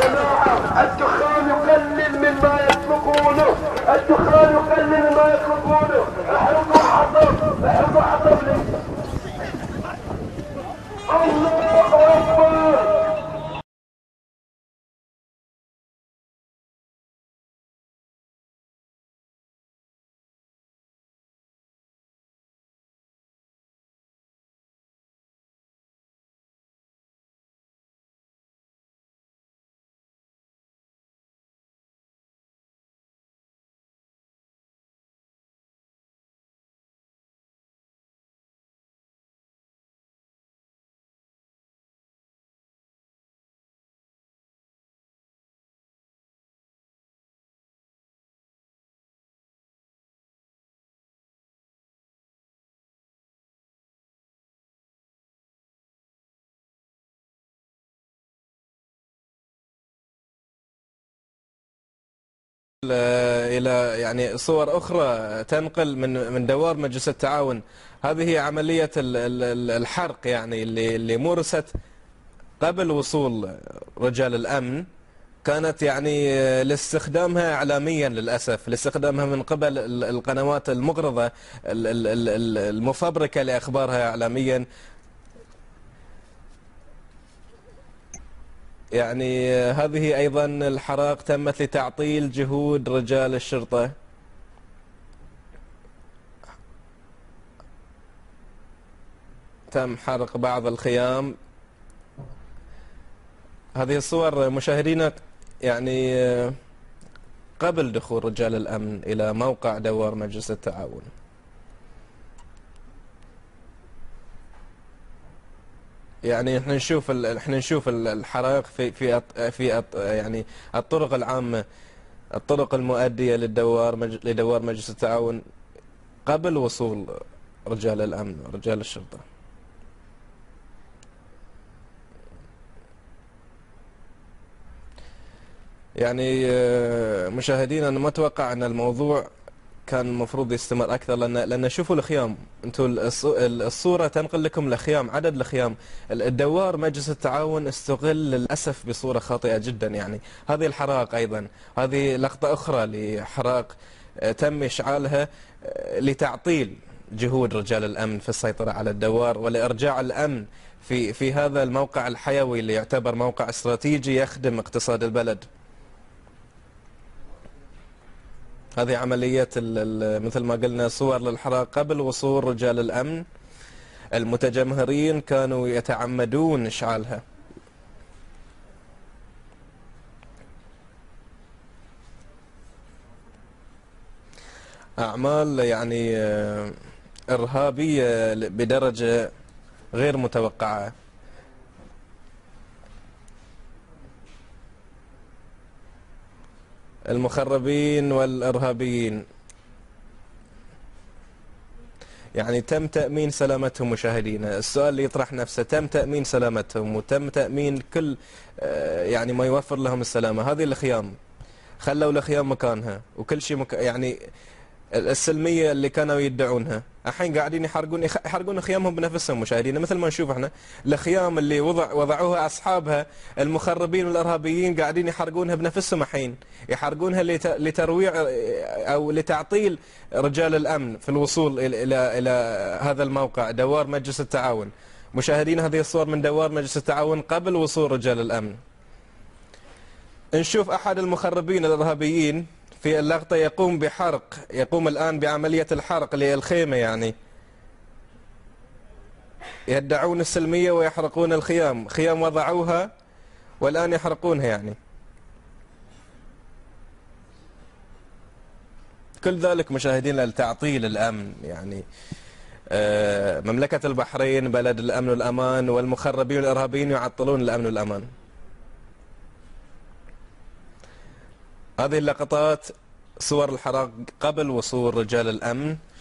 جماعة الدخان يقلل مما يطلقونه، الدخان يقلل مما يطلقونه. احرقوا حطب، احرقوا حطب لي. الله اكبر. إلى يعني صور أخرى تنقل من دوار مجلس التعاون. هذه هي عملية الحرق يعني اللي مورست قبل وصول رجال الأمن. كانت يعني لاستخدامها إعلاميا للأسف، لاستخدامها من قبل القنوات المغرضة المفبركة لأخبارها إعلاميا. يعني هذه أيضا الحرائق تمت لتعطيل جهود رجال الشرطة. تم حرق بعض الخيام. هذه الصور مشاهدينا يعني قبل دخول رجال الأمن إلى موقع دوار مجلس التعاون. يعني احنا نشوف الحرائق في يعني الطرق العامة، الطرق المؤدية لدوار مجلس التعاون قبل وصول رجال الأمن ورجال الشرطة. يعني مشاهدينا أنا ما أتوقع أن الموضوع كان المفروض يستمر أكثر، لأن شوفوا الخيام. أنتم الصورة تنقل لكم الخيام، عدد الخيام. الدوار مجلس التعاون استغل للأسف بصورة خاطئة جدا. يعني هذه الحرائق أيضا، هذه لقطة أخرى لحرائق تم إشعالها لتعطيل جهود رجال الأمن في السيطرة على الدوار ولإرجاع الأمن في هذا الموقع الحيوي اللي يعتبر موقع استراتيجي يخدم اقتصاد البلد. هذه عملية مثل ما قلنا صور للحرائق قبل وصول رجال الأمن. المتجمهرين كانوا يتعمدون إشعالها. أعمال يعني إرهابية بدرجة غير متوقعة. المخربين والإرهابيين يعني تم تأمين سلامتهم. مشاهدينا السؤال اللي يطرح نفسه، تم تأمين سلامتهم وتم تأمين كل يعني ما يوفر لهم السلامة. هذه الخيام خلوا الخيام مكانها وكل شيء يعني السلمية اللي كانوا يدعونها الحين قاعدين يحرقون خيامهم بنفسهم. مشاهدينا مثل ما نشوف احنا الخيام اللي وضعوها أصحابها المخربين والإرهابيين قاعدين يحرقونها بنفسهم الحين، يحرقونها لترويع أو لتعطيل رجال الأمن في الوصول إلى هذا الموقع دوار مجلس التعاون. مشاهدينا هذه الصور من دوار مجلس التعاون قبل وصول رجال الأمن. نشوف أحد المخربين الإرهابيين في اللقطة يقوم الآن بعملية الحرق للخيمة. يعني يدعون السلمية ويحرقون الخيام، خيام وضعوها والآن يحرقونها. يعني كل ذلك مشاهدينا لتعطيل الأمن. يعني مملكة البحرين بلد الأمن والأمان، والمخربين والإرهابيين يعطلون الأمن والأمان. هذه اللقطات صور الحرائق قبل وصول رجال الأمن